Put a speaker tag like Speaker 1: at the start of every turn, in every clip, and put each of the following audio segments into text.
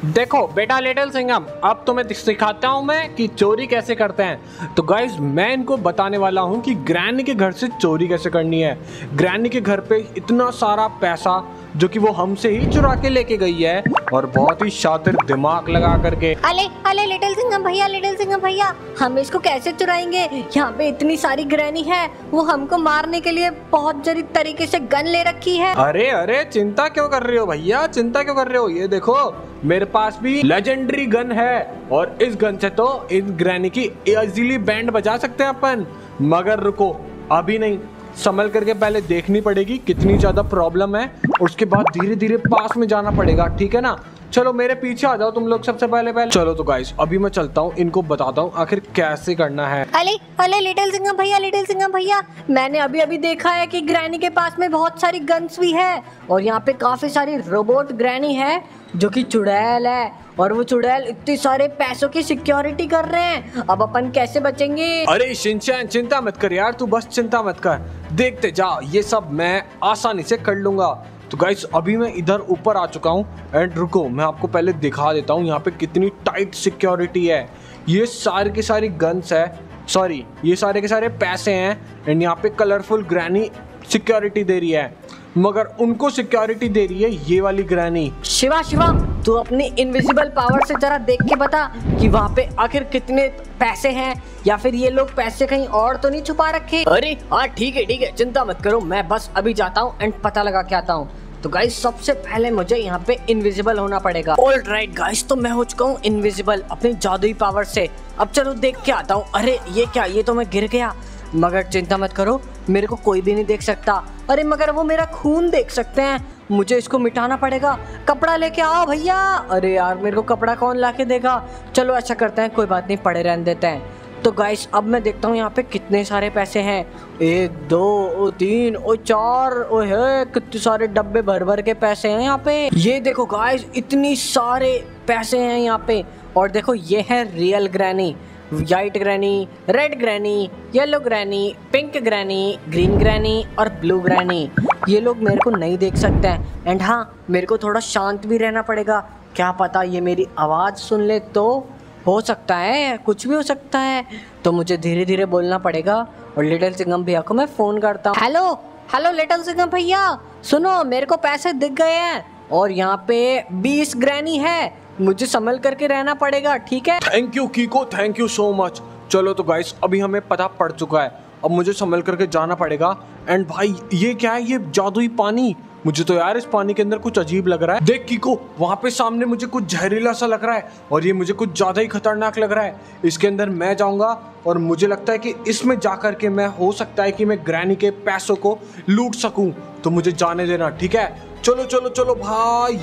Speaker 1: देखो बेटा लिटिल सिंघम, अब तुम्हें सिखाता हूँ मैं कि चोरी कैसे करते हैं। तो गाइस मैं इनको बताने वाला हूँ कि ग्रैनी के घर से चोरी कैसे करनी है। ग्रैनी के घर पे इतना सारा पैसा जो कि वो हमसे ही चुरा के लेके गई है, और बहुत ही शातिर दिमाग लगा करके।
Speaker 2: अले अले लिटिल सिंघम भैया, हम इसको कैसे चुराएंगे? यहाँ पे इतनी सारी ग्रैनी है, वो हमको मारने के लिए बहुत जरी तरीके से गन ले रखी है।
Speaker 1: अरे अरे चिंता क्यों कर रहे हो भैया, चिंता क्यों कर रहे हो? ये देखो मेरे पास भी लेजेंडरी गन है, और इस गन से तो इस ग्रैनी की इजीली बैंड बजा सकते हैं अपन। मगर रुको, अभी नहीं, संभल करके पहले देखनी पड़ेगी कितनी ज्यादा प्रॉब्लम है, उसके बाद धीरे धीरे पास में जाना पड़ेगा, ठीक है ना? चलो मेरे पीछे आ जाओ तुम लोग सबसे पहले। चलो तो गाइस अभी मैं चलता हूँ, इनको बताता हूँ आखिर कैसे करना है।
Speaker 2: अले अले लिटिल सिंघम भैया, मैंने अभी अभी देखा है कि ग्रैनी के पास में बहुत सारी गन्स भी है, और यहाँ पे काफी सारी रोबोट ग्रैनी है जो कि चुड़ैल है, और वो चुड़ैल इतने सारे पैसों की सिक्योरिटी कर रहे हैं। अब अपन कैसे बचेंगे?
Speaker 1: अरे शिनचैन चिंता मत कर यार, तू बस चिंता मत कर, देखते जा, ये सब मैं आसानी से कर लूंगा। तो गाइस अभी मैं इधर ऊपर आ चुका हूँ, एंड रुको मैं आपको पहले दिखा देता हूँ यहाँ पे कितनी टाइट सिक्योरिटी है। ये सारी की सारी गन्स है, सॉरी ये सारे के सारे पैसे हैं, एंड यहाँ पे कलरफुल ग्रैनी सिक्योरिटी दे रही है, मगर उनको सिक्योरिटी दे रही है ये वाली ग्रैनी।
Speaker 2: शिवा तू अपनी इनविजिबल पावर से जरा देख के बता कि वहाँ पे आखिर कितने पैसे हैं, या फिर ये लोग पैसे कहीं और तो नहीं छुपा रखे।
Speaker 3: अरे हाँ ठीक है, चिंता मत करो, मैं बस अभी जाता हूँ एंड पता लगा के आता हूँ।
Speaker 2: तो गाइस सबसे पहले मुझे यहाँ पे इनविजिबल होना पड़ेगा।
Speaker 3: ऑलराइट गाइस, तो मैं हो चुका हूँ इनविजिबल अपनी जादुई पावर से। अब चलो देख के आता हूँ। अरे ये क्या, ये तो मैं गिर गया, मगर चिंता मत करो, मेरे को कोई भी नहीं देख सकता। अरे मगर वो मेरा खून देख सकते हैं, मुझे इसको मिटाना पड़ेगा। कपड़ा लेके आओ भैया। अरे यार मेरे को कपड़ा कौन ला के देगा? चलो ऐसा करते हैं, कोई बात नहीं, पड़े रहने देते हैं। तो गाइस अब मैं देखता हूँ यहाँ पे कितने सारे पैसे हैं। 1 2 3 और 4, ओहे कितने सारे डब्बे भर भर के पैसे हैं यहाँ पे। ये देखो गाइस इतनी सारे पैसे हैं यहाँ पे, और देखो ये है real granny, white granny, red granny, yellow granny, pink granny, green granny और ब्लू ग्रैनी। ये लोग मेरे को नहीं देख सकते हैं, एंड हाँ मेरे को थोड़ा शांत भी रहना पड़ेगा, क्या पता ये मेरी आवाज़ सुन ले, तो हो सकता है, कुछ भी हो सकता है। तो मुझे धीरे धीरे बोलना पड़ेगा, और लिटिल सिंघम भैया को मैं फ़ोन करता हूँ। हेलो लिटिल सिंघम भैया, सुनो मेरे को पैसे दिख गए हैं, और यहाँ पे 20 ग्रैनी है, मुझे संभल करके रहना पड़ेगा, ठीक है?
Speaker 1: Thank you Kiko, thank you so much. चलो तो गाइस अभी हमें पता पड़ चुका है, अब मुझे संभल करके जाना पड़ेगा। एंड भाई ये क्या है, ये जादुई पानी? मुझे तो यार इस पानी के अंदर कुछ अजीब लग रहा है। देख कीको, वहाँ पे सामने मुझे कुछ जहरीला सा लग रहा है, और ये मुझे कुछ ज्यादा ही खतरनाक लग रहा है। इसके अंदर मैं जाऊंगा, और मुझे लगता है कि इसमें जाकर के मैं, हो सकता है कि मैं ग्रैनी के पैसों को लूट सकूं, तो मुझे जाने देना, ठीक है? चलो चलो चलो भाई,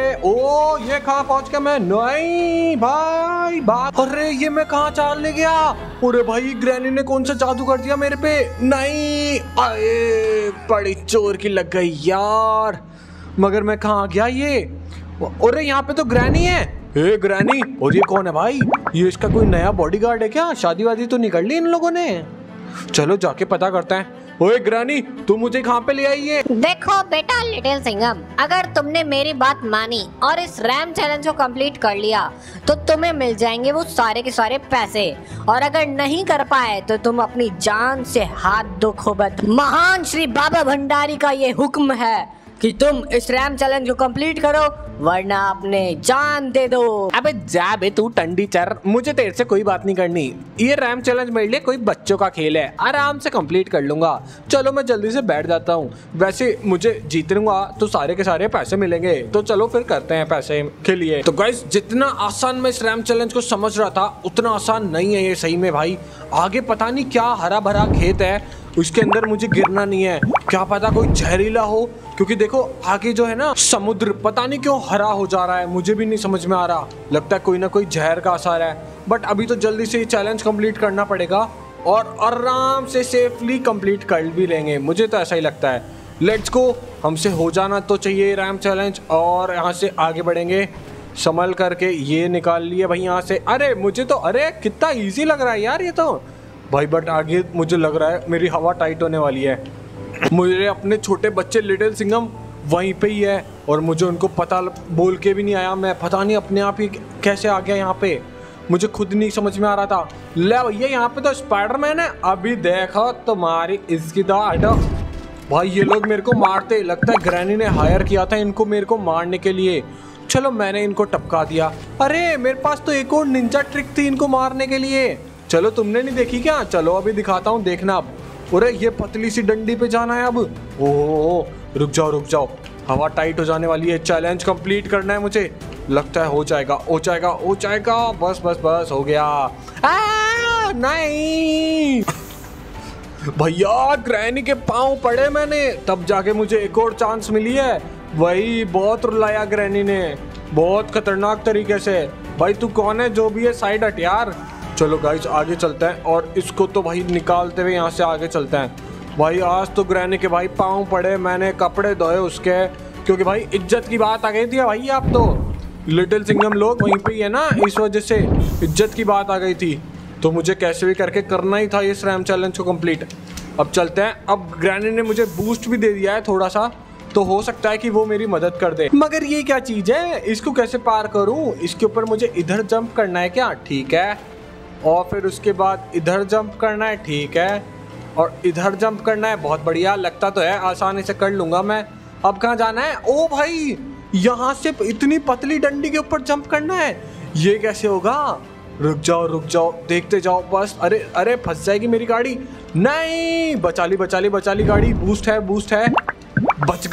Speaker 1: ये कहाँ पहुंच गया मैं? नहीं भाई, अरे ये मैं कहाँ चाल ले गया? अरे भाई ग्रैनी ने कौन सा जादू कर दिया मेरे पे? नहीं, अरे बड़ी चोर की लग गई यार, मगर मैं कहाँ गया ये? अरे यहाँ पे तो ग्रैनी है। ए ग्रैनी, और ये कौन है भाई? ये इसका कोई नया बॉडीगार्ड है क्या? शादी वादी तो नहीं कर ली इन लोगों ने? चलो जाके पता करते हैं। ओए ग्रैनी, तू मुझे कहाँ पे ले आई है?
Speaker 2: देखो बेटा लिटिल सिंघम, अगर तुमने मेरी बात मानी और इस रैम चैलेंज को कंप्लीट कर लिया तो तुम्हें मिल जाएंगे वो सारे के सारे पैसे, और अगर नहीं कर पाए तो तुम अपनी जान से हाथ धो खोबत। महान श्री बाबा भंडारी का ये हुक्म है कि तुम इस रैम चैलेंज को कंप्लीट करो, वरना अपने जान दे दो।
Speaker 1: अबे जा बे तू टंडी चर, मुझे तेरे से कोई बात नहीं करनी। ये रैम चैलेंज मेरे लिए कोई बच्चों का खेल है, आराम से कंप्लीट कर लूंगा। चलो मैं जल्दी से बैठ जाता हूँ। वैसे मुझे जीतूंगा तो सारे के सारे पैसे मिलेंगे, तो चलो फिर करते हैं पैसे के लिए। तो गाइस जितना आसान मैं इस रैम चैलेंज को समझ रहा था, उतना आसान नहीं है ये सही में भाई। आगे पता नहीं क्या हरा भरा खेत है, उसके अंदर मुझे गिरना नहीं है, क्या पता कोई जहरीला हो, क्योंकि देखो आगे जो है ना समुद्र पता नहीं क्यों हरा हो जा रहा है, मुझे भी नहीं समझ में आ रहा, लगता है कोई ना कोई जहर का असर है। बट अभी तो जल्दी से ये चैलेंज कंप्लीट करना पड़ेगा, और आराम से सेफली कंप्लीट कर भी लेंगे, मुझे तो ऐसा ही लगता है। लेट्स गो, हमसे हो जाना तो चाहिए रैम चैलेंज, और यहाँ से आगे बढ़ेंगे। संभल करके ये निकाल लिए भाई यहाँ से। अरे मुझे तो, अरे कितना ईजी लग रहा है यार ये तो भाई, बट आगे मुझे लग रहा है मेरी हवा टाइट होने वाली है। मुझे अपने छोटे बच्चे लिटिल सिंघम वहीं पे ही है और मुझे उनको पता बोल के भी नहीं आया, मैं पता नहीं अपने आप ही कैसे आ गया यहाँ पे, मुझे खुद नहीं समझ में आ रहा था। ले भैया यहाँ पे तो स्पाइडरमैन है, अभी देखो तुम्हारी इसकी दाढ़। भाई ये लोग मेरे को मारते, लगता है ग्रैनी ने हायर किया था इनको मेरे को मारने के लिए। चलो मैंने इनको टपका दिया। अरे मेरे पास तो एक और निंजा ट्रिक थी इनको मारने के लिए, चलो तुमने नहीं देखी क्या? चलो अभी दिखाता हूँ, देखना अब। अरे ये पतली सी डंडी पे जाना है अब। ओह रुक जाओ, हवा टाइट हो जाने वाली है, चैलेंज कंप्लीट करना है मुझे, लगता है हो जाएगा। बस हो गया। नहीं भैया ग्रैनी के पाँव पड़े मैंने, तब जाके मुझे एक और चांस मिली है। वही बहुत रुलाया ग्रैनी ने, बहुत खतरनाक तरीके से। भाई तू कौन है, जो भी है साइड हट यार। चलो गाइस आगे चलते हैं और इसको तो भाई निकालते हुए यहाँ से आगे चलते हैं। भाई आज तो ग्रैनी के भाई पाँव पड़े, मैंने कपड़े धोए उसके, क्योंकि भाई इज्जत की बात आ गई थी भाई। आप तो लिटिल सिंघम लोग वहीं पे ही है ना, इस वजह से इज्जत की बात आ गई थी, तो मुझे कैसे भी करके करना ही था ये स्लैम चैलेंज को कंप्लीट। अब चलते हैं। अब ग्रैनी ने मुझे बूस्ट भी दे दिया है थोड़ा सा, तो हो सकता है कि वो मेरी मदद कर दे। मगर ये क्या चीज़ है, इसको कैसे पार करूं? इसके ऊपर मुझे इधर जंप करना है क्या? ठीक है, और फिर उसके बाद इधर जंप करना है, ठीक है, और इधर जंप करना है। बहुत बढ़िया, लगता तो है आसानी से कर लूंगा मैं। अब कहाँ जाना है? ओ भाई यहाँ से इतनी पतली डंडी के ऊपर जंप करना है, ये कैसे होगा? रुक जाओ, देखते जाओ बस। अरे फंस जाएगी मेरी गाड़ी। नहीं, बचा ली गाड़ी। बूस्ट है, बच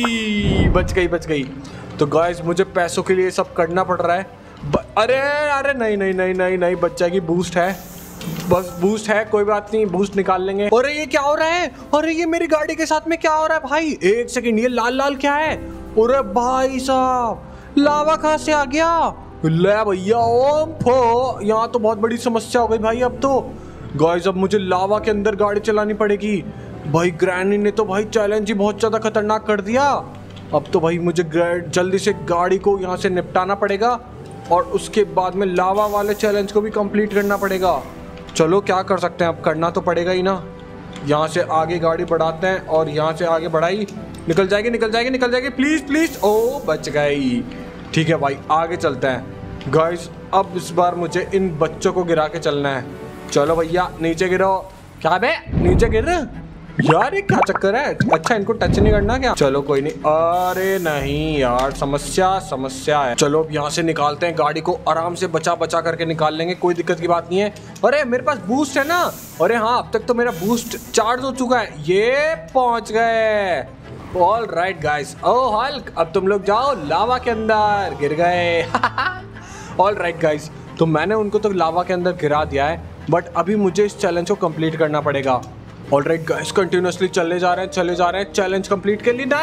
Speaker 1: गई। तो गाइस मुझे पैसों के लिए सब करना पड़ रहा है। अरे नहीं, बच जाएगी। बूस्ट है, बस बूस्ट है, कोई बात नहीं, बूस्ट निकाल लेंगे। अरे ये क्या हो रहा है? अरे ये मेरी गाड़ी के साथ में क्या हो रहा है भाई? एक सेकंड, ये लाल क्या है? अरे भाई साहब लावा कहाँ से आ गया? ले भैया ओम फो, यहाँ तो बहुत बड़ी समस्या हो गई भाई। अब तो गाइस अब मुझे लावा के अंदर गाड़ी चलानी पड़ेगी। भाई ग्रैनी ने तो भाई चैलेंज ही बहुत ज़्यादा खतरनाक कर दिया। अब तो भाई मुझे जल्दी से गाड़ी को यहाँ से निपटाना पड़ेगा और उसके बाद में लावा वाले चैलेंज को भी कंप्लीट करना पड़ेगा। चलो क्या कर सकते हैं, अब करना तो पड़ेगा ही ना। यहाँ से आगे गाड़ी बढ़ाते हैं और यहाँ से आगे बढ़ाई, निकल जाएगी प्लीज़। ओ बच गई। ठीक है भाई आगे चलते हैं। गाइस अब इस बार मुझे इन बच्चों को गिरा के चलना है। चलो भैया नीचे गिरो। क्या बे नीचे गिर यार, ये क्या चक्कर है? अच्छा इनको टच नहीं करना क्या? चलो कोई नहीं। अरे नहीं यार, समस्या है। चलो अब यहाँ से निकालते हैं गाड़ी को, आराम से बचा करके निकाल लेंगे, कोई दिक्कत की बात नहीं है। अरे मेरे पास बूस्ट है ना। अरे हाँ, अब तक तो मेरा बूस्ट चार्ज हो चुका है। ये पहुंच गए। All right guys. Oh Hulk, अब तुम लोग जाओ लावा के अंदर। गिर गए। ऑल राइट गाइस, तो मैंने उनको तो लावा के अंदर गिरा दिया है, बट अभी मुझे इस चैलेंज को कंप्लीट करना पड़ेगा। ऑलराइट गाइस, कंटिन्यूअसली चले जा रहे हैं चैलेंज कंप्लीट के लिए।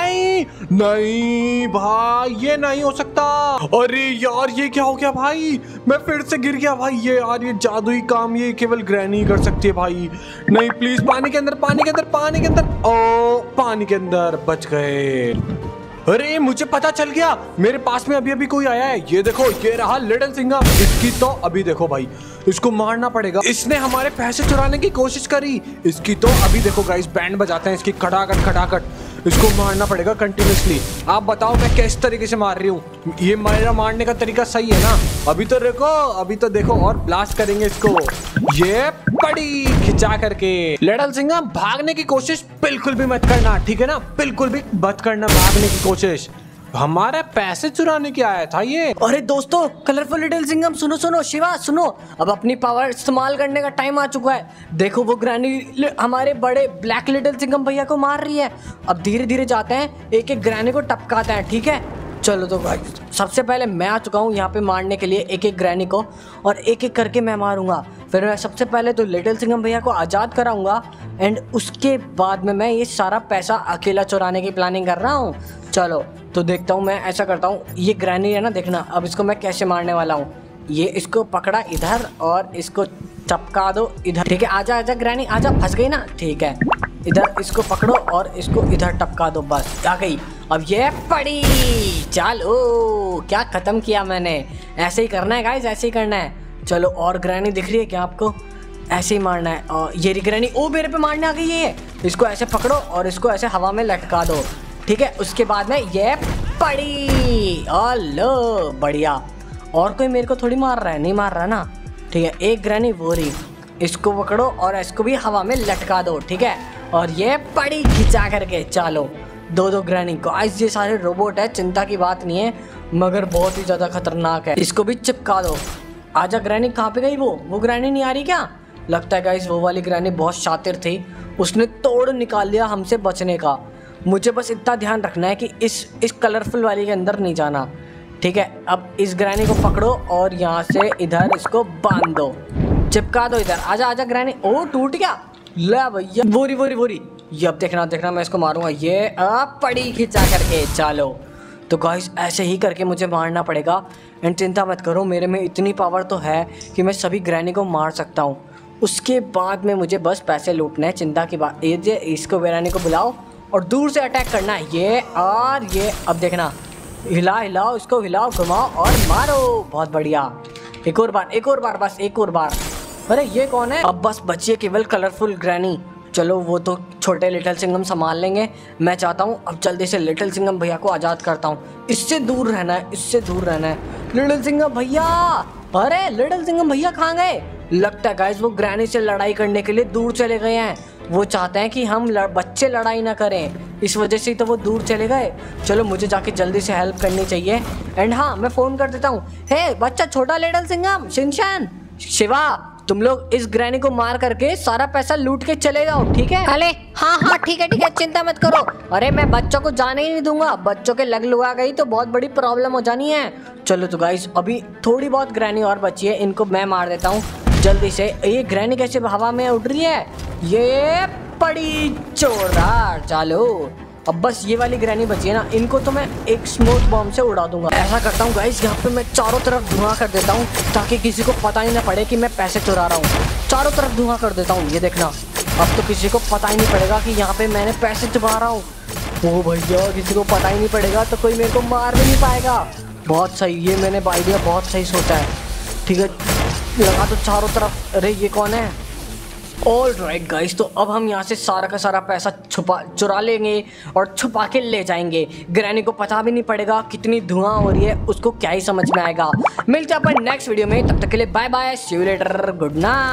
Speaker 1: नहीं भाई, ये नहीं हो सकता। अरे यार ये क्या हो गया भाई? मैं फिर से गिर गया भाई। ये यार ये जादुई काम ये केवल ग्रैनी कर सकती है भाई। नहीं प्लीज, पानी के अंदर। ओ पानी के अंदर बच गए। अरे मुझे पता चल गया, मेरे पास में अभी कोई आया है। ये देखो, ये रहा लिटिल सिंघम। इसकी तो अभी देखो भाई, इसको मारना पड़ेगा। इसने हमारे पैसे चुराने की कोशिश करी। इसकी तो अभी देखो गाइस, बैंड बजाते हैं इसकी, खटाखट। इसको मारना पड़ेगा कंटिन्यूसली। आप बताओ मैं किस तरीके से मार रही हूँ? ये मेरा मारने का तरीका सही है ना? अभी तो देखो और ब्लास्ट करेंगे इसको। ये पड़ी खिंचा करके। लिटिल सिंघम भागने की कोशिश बिल्कुल भी मत करना, ठीक है ना? बिल्कुल भी मत करना भागने की कोशिश। हमारे पैसे चुराने के आया था ये।
Speaker 3: अरे दोस्तों, कलरफुल लिटिल सिंघम सुनो शिवा सुनो, अब अपनी पावर इस्तेमाल करने का टाइम आ चुका है। देखो वो ग्रैनी हमारे बड़े ब्लैक लिटिल सिंघम भैया को मार रही है। अब धीरे धीरे जाते हैं, एक ग्रैनी को टपकाते हैं, ठीक है? चलो तो भाई सबसे पहले मैं आ चुका हूँ यहाँ पे मारने के लिए एक ग्रैनी को, और एक करके मैं मारूंगा। फिर मैं सबसे पहले तो लिटिल सिंघम भैया को आज़ाद कराऊंगा, एंड उसके बाद में मैं ये सारा पैसा अकेला चुराने की प्लानिंग कर रहा हूँ। चलो तो देखता हूँ, मैं ऐसा करता हूँ। ये ग्रैनी है ना, देखना अब इसको मैं कैसे मारने वाला हूँ। ये इसको पकड़ा इधर और इसको चपका दो इधर, ठीक है? आजा ग्रैनी आजा, फंस गई ना, ठीक है? इधर इसको पकड़ो और इसको इधर टपका दो, बस आ गई। अब ये पड़ी। चलो क्या खत्म किया मैंने। ऐसे ही करना है गाइस, ऐसे ही करना है। चलो और ग्रैनी दिख रही है क्या आपको? ऐसे ही मारना है। और ये ग्रैनी, ओ मेरे पे मारने आ गई है। इसको ऐसे पकड़ो और इसको ऐसे हवा में लटका दो। ठीक है, उसके बाद में ये पड़ी। और लो बढ़िया। और कोई मेरे को थोड़ी मार रहा है, नहीं मार रहा ना। ठीक है, एक ग्रैनी वो रही, इसको पकड़ो और इसको भी हवा में लटका दो। ठीक है, और ये पड़ी खिंचा करके चलो। दो ग्रैनी। गाइस ये सारे रोबोट है, चिंता की बात नहीं है, मगर बहुत ही ज्यादा खतरनाक है। इसको भी चिपका दो। आजा ग्रैनी, कहाँ पे गई वो ग्रैनी नहीं आ रही क्या? लगता है गाइस वो वाली ग्रैनी बहुत शातिर थी, उसने तोड़ निकाल लिया हमसे बचने का। मुझे बस इतना ध्यान रखना है कि इस कलरफुल वाली के अंदर नहीं जाना। ठीक है, अब इस ग्रैनी को पकड़ो और यहाँ से इधर इसको बांध दो, चिपका दो इधर। आजा ग्रैनी। ओ टूट गया। ले भैया, बोरी। ये अब देखना मैं इसको मारूंगा। ये पड़ी खिंचा करके चलो। तो गाइस ऐसे ही करके मुझे मारना पड़ेगा। एंड चिंता मत करो, मेरे में इतनी पावर तो है कि मैं सभी ग्रैनी को मार सकता हूँ। उसके बाद में मुझे बस पैसे लूटने हैं, चिंता की बात। ये इसको ग्रैनी को बुलाओ और दूर से अटैक करना है। ये और ये अब देखना, हिलाओ इसको, हिलाओ घुमाओ और मारो। बहुत बढ़िया। एक और बार, बस एक और बार। अरे ये कौन है? अब बस बची है केवल कलरफुल ग्रैनी। चलो वो तो छोटे लिटिल सिंघम संभाल लेंगे। मैं चाहता हूँ अब जल्दी से लिटिल सिंघम भैया को आज़ाद करता हूँ। इससे दूर रहना है। लिटिल सिंघम भैया, अरे लिटिल सिंघम भैया कहाँ गए? लगता है गाइस वो ग्रैनी से लड़ाई करने के लिए दूर चले गए हैं। वो चाहते हैं कि हम बच्चे लड़ाई ना करें, इस वजह से ही तो वो दूर चले गए। चलो मुझे जाके जल्दी से हेल्प करनी चाहिए। एंड हाँ, मैं फ़ोन कर देता हूँ। हे बच्चा छोटा लिटिल सिंघम, शिनचैन, शिवा, तुम लोग इस ग्रैनी को मार करके सारा पैसा लूट के चले जाओ। ठीक है?
Speaker 2: अरे हाँ ठीक है, चिंता मत करो। अरे मैं बच्चों को जाने ही नहीं दूंगा, बच्चों के लग लुगा गई तो बहुत बड़ी प्रॉब्लम हो जानी है।
Speaker 3: चलो तो गाइस अभी थोड़ी बहुत ग्रैनी और बची है, इनको मैं मार देता हूँ जल्दी से। ये ग्रैनी कैसे हवा में उड़ रही है? ये पड़ी जोरदार। चलो अब बस ये वाली ग्रैनी बची है ना, इनको तो मैं एक स्मोक बॉम्ब से उड़ा दूंगा। ऐसा करता हूँ गाइस, यहाँ पे मैं चारों तरफ धुआं कर देता हूँ ताकि किसी को पता ही ना पड़े कि मैं पैसे चुरा रहा हूँ। चारों तरफ धुआं कर देता हूँ। ये देखना, अब तो किसी को पता ही नहीं पड़ेगा कि यहाँ पे मैंने पैसे चुरा रहा हूँ। ओ भैया, किसी को पता ही नहीं पड़ेगा तो कोई मेरे को मार भी नहीं पाएगा। बहुत सही, ये मैंने आइडिया बहुत सही सोचा है। ठीक है, लगा तो चारों तरफ। अरे ये कौन है? ऑल राइट गाइस, तो अब हम यहाँ से सारा का सारा पैसा चुरा लेंगे और छुपा के ले जाएंगे। ग्रैनी को पता भी नहीं पड़ेगा कितनी धुआं हो रही है, उसको क्या ही समझ में आएगा। मिलते हैं अपन नेक्स्ट वीडियो में, तब तक के लिए bye bye, see you later, good night.